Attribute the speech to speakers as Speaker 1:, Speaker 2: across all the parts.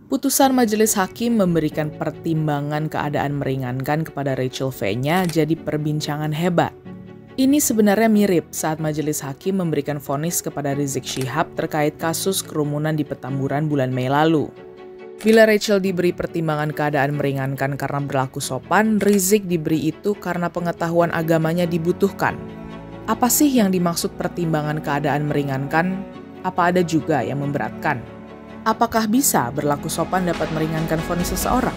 Speaker 1: Putusan majelis hakim memberikan pertimbangan keadaan meringankan kepada Rachel V-nya jadi perbincangan hebat. Ini sebenarnya mirip saat majelis hakim memberikan vonis kepada Rizik Syihab terkait kasus kerumunan di Petamburan bulan Mei lalu. Bila Rachel diberi pertimbangan keadaan meringankan karena berlaku sopan, Rizik diberi itu karena pengetahuan agamanya dibutuhkan. Apa sih yang dimaksud pertimbangan keadaan meringankan? Apa ada juga yang memberatkan? Apakah bisa berlaku sopan dapat meringankan vonis seseorang?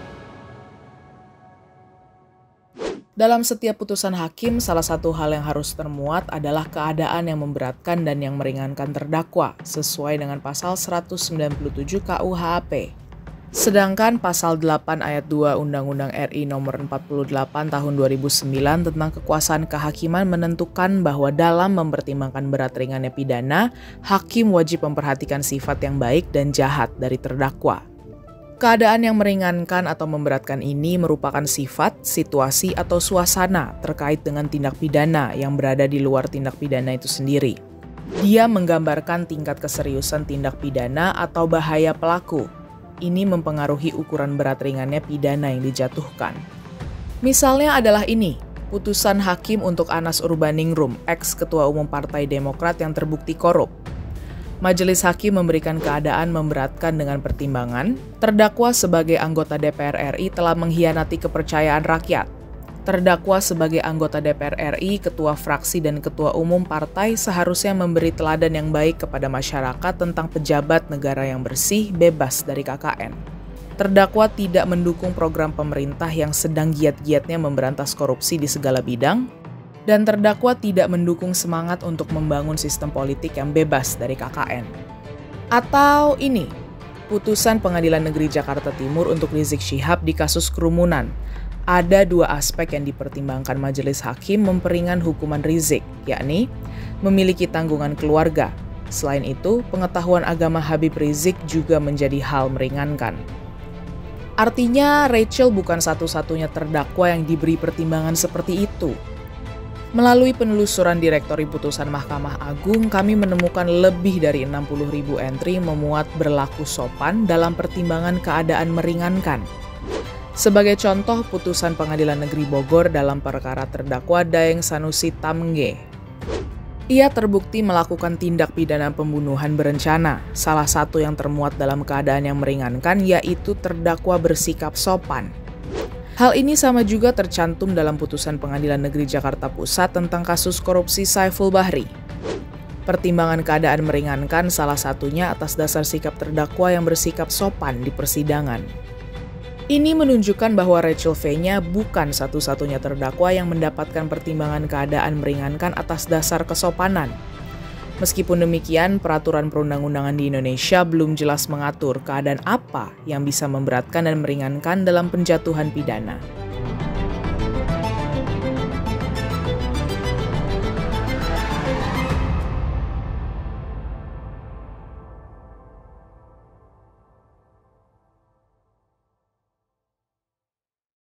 Speaker 1: Dalam setiap putusan hakim, salah satu hal yang harus termuat adalah keadaan yang memberatkan dan yang meringankan terdakwa, sesuai dengan pasal 197 KUHP. Sedangkan pasal 8 ayat 2 Undang-Undang RI nomor 48 tahun 2009 tentang kekuasaan kehakiman menentukan bahwa dalam mempertimbangkan berat ringannya pidana, hakim wajib memperhatikan sifat yang baik dan jahat dari terdakwa. Keadaan yang meringankan atau memberatkan ini merupakan sifat, situasi, atau suasana terkait dengan tindak pidana yang berada di luar tindak pidana itu sendiri. Dia menggambarkan tingkat keseriusan tindak pidana atau bahaya pelaku. Ini mempengaruhi ukuran berat ringannya pidana yang dijatuhkan. Misalnya adalah ini, putusan hakim untuk Anas Urbaningrum, ex-ketua umum Partai Demokrat yang terbukti korup. Majelis hakim memberikan keadaan memberatkan dengan pertimbangan, terdakwa sebagai anggota DPR RI telah mengkhianati kepercayaan rakyat. Terdakwa sebagai anggota DPR RI, ketua fraksi dan ketua umum partai seharusnya memberi teladan yang baik kepada masyarakat tentang pejabat negara yang bersih, bebas dari KKN. Terdakwa tidak mendukung program pemerintah yang sedang giat-giatnya memberantas korupsi di segala bidang, dan terdakwa tidak mendukung semangat untuk membangun sistem politik yang bebas dari KKN. Atau ini, putusan Pengadilan Negeri Jakarta Timur untuk Rizik Syihab di kasus kerumunan. Ada dua aspek yang dipertimbangkan majelis hakim memperingan hukuman Rizik, yakni memiliki tanggungan keluarga. Selain itu, pengetahuan agama Habib Rizik juga menjadi hal meringankan. Artinya, Rachel bukan satu-satunya terdakwa yang diberi pertimbangan seperti itu. Melalui penelusuran Direktori Putusan Mahkamah Agung, kami menemukan lebih dari 60.000 entry memuat berlaku sopan dalam pertimbangan keadaan meringankan. Sebagai contoh, putusan Pengadilan Negeri Bogor dalam perkara terdakwa Daeng Sanusi Tamengge. Ia terbukti melakukan tindak pidana pembunuhan berencana. Salah satu yang termuat dalam keadaan yang meringankan yaitu terdakwa bersikap sopan. Hal ini sama juga tercantum dalam putusan Pengadilan Negeri Jakarta Pusat tentang kasus korupsi Saiful Bahri. Pertimbangan keadaan meringankan salah satunya atas dasar sikap terdakwa yang bersikap sopan di persidangan. Ini menunjukkan bahwa Rachel V-nya bukan satu-satunya terdakwa yang mendapatkan pertimbangan keadaan meringankan atas dasar kesopanan. Meskipun demikian, peraturan perundang-undangan di Indonesia belum jelas mengatur keadaan apa yang bisa memberatkan dan meringankan dalam penjatuhan pidana.